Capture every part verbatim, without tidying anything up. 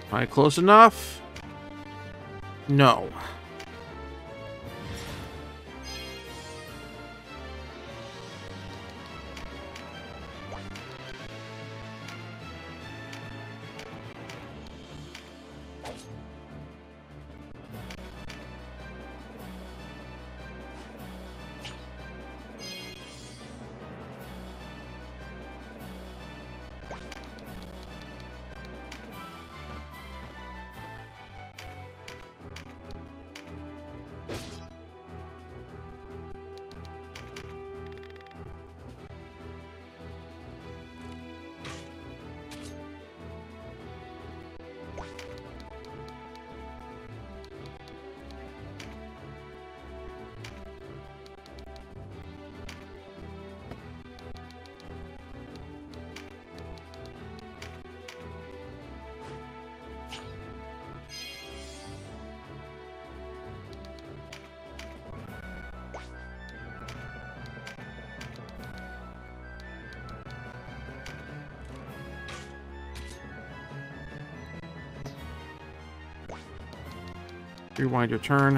Am I close enough? No. Rewind your turn.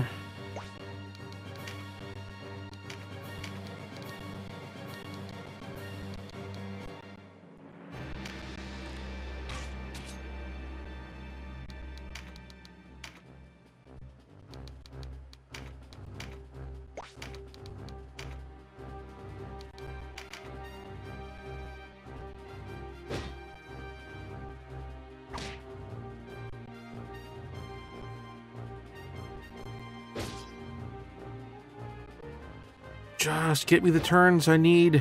Just get me the turns I need.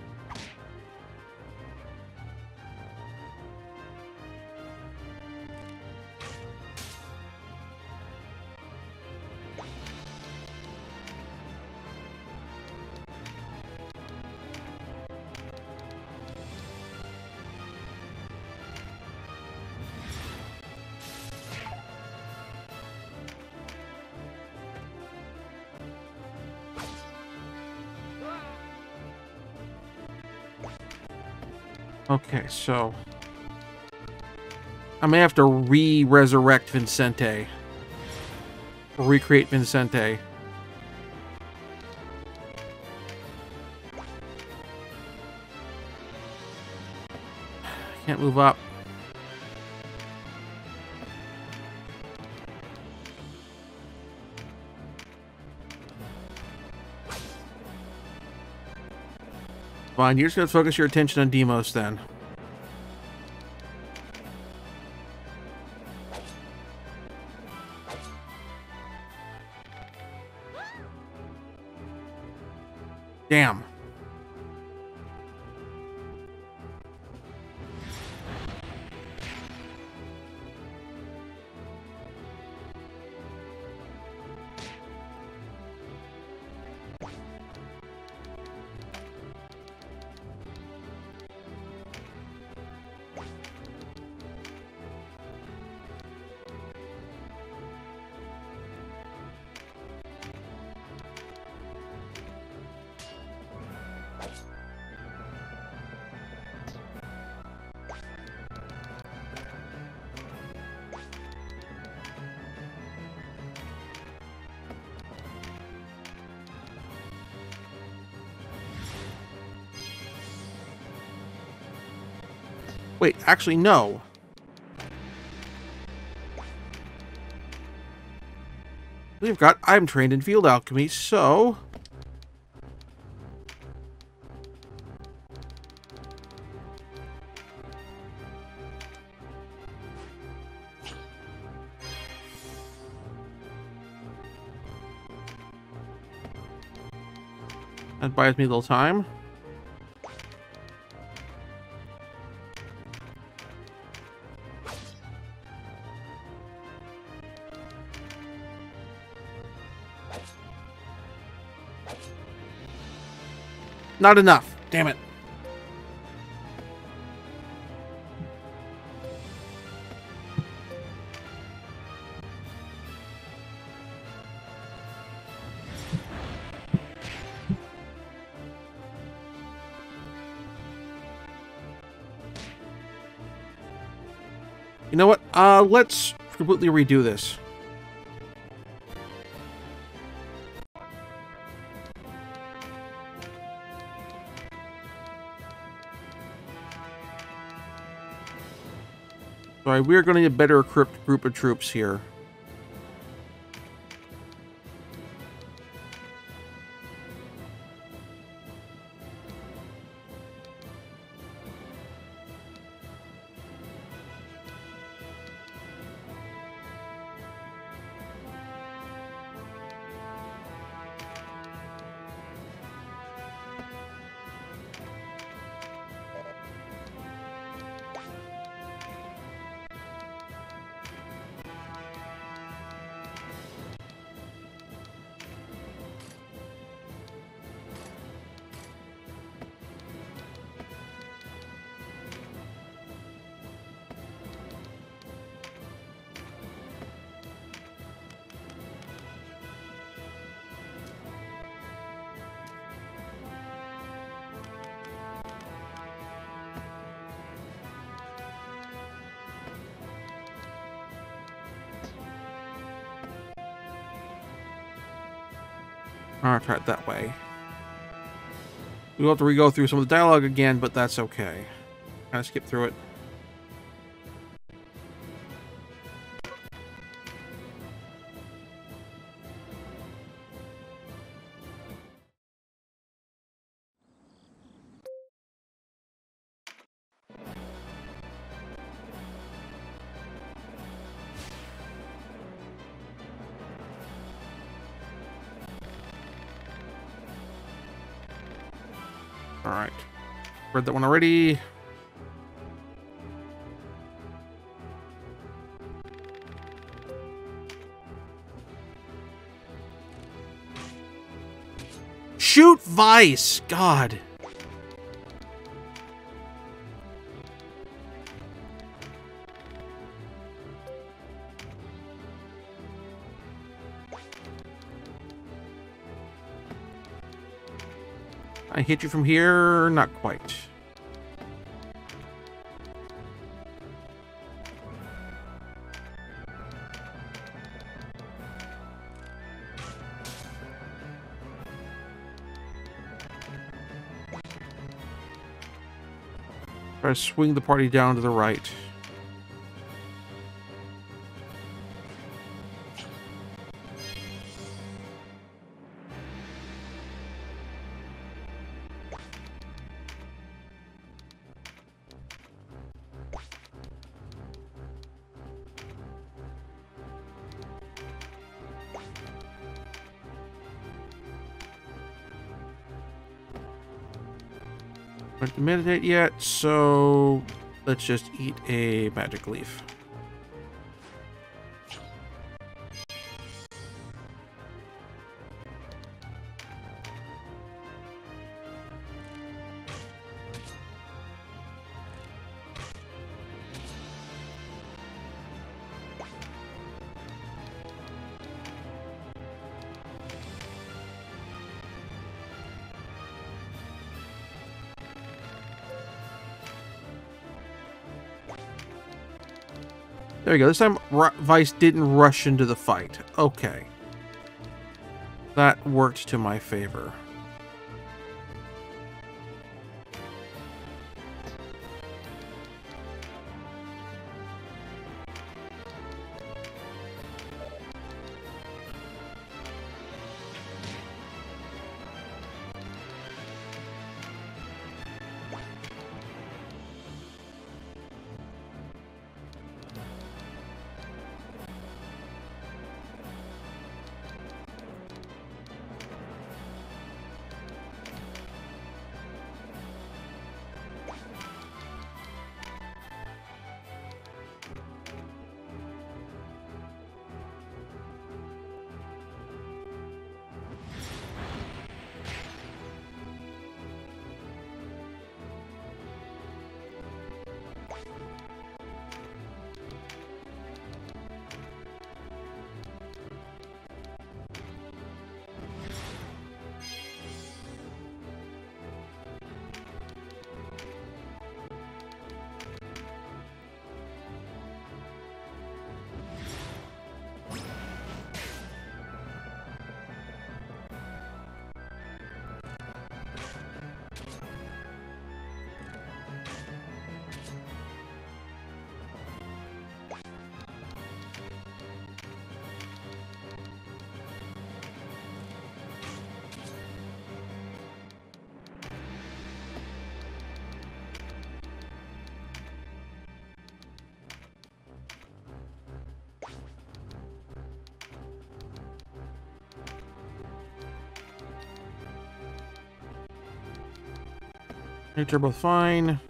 Okay, so I may have to re-resurrect Vincente. Or recreate Vincente. Can't move up. Fine, you're just going to focus your attention on Demos then. Damn. Wait, actually, no. We've got, I'm trained in field alchemy, so... That buys me a little time. Not enough. Damn it. You know what? Uh, let's completely redo this. Sorry, we're going to need a better equipped group of troops here. I'll try it that way. We'll have to re-go through some of the dialogue again, but that's okay. Kind of skip through it. Alright. Read that one already. Shoot Vice! God. I hit you from here? Not quite. Try to swing the party down to the right. Not to meditate yet, so let's just eat a magic leaf. There we go. This time, R Vice didn't rush into the fight. Okay. That worked to my favor. They're both fine.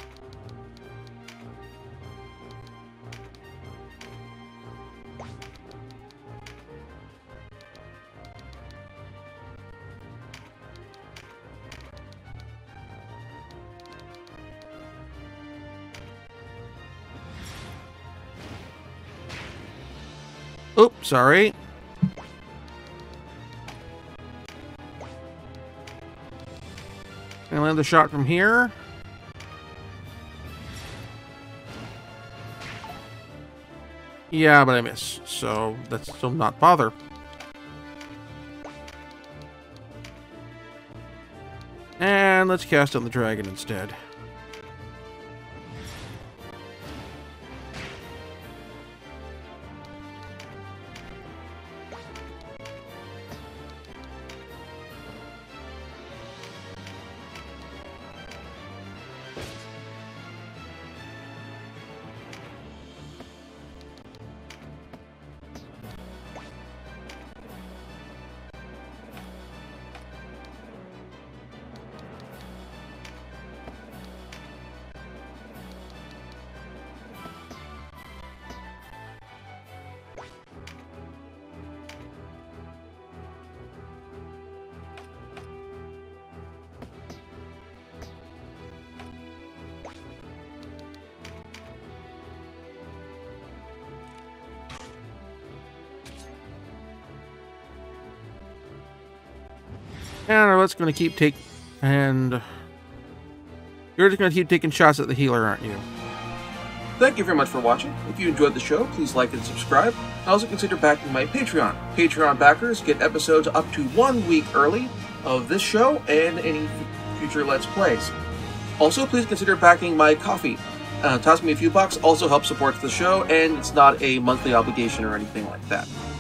Oops, sorry. And land the shot from here. Yeah, but I miss, so that's still not bother. And let's cast on the dragon instead. And let's going to keep take and you're just going to keep taking shots at the healer, aren't you? Thank you very much for watching. If you enjoyed the show, please like and subscribe. Also consider backing my Patreon. Patreon backers get episodes up to one week early of this show and any future Let's Plays. Also, please consider backing my Ko-fi. Uh, toss me a few bucks also helps support the show, and it's not a monthly obligation or anything like that.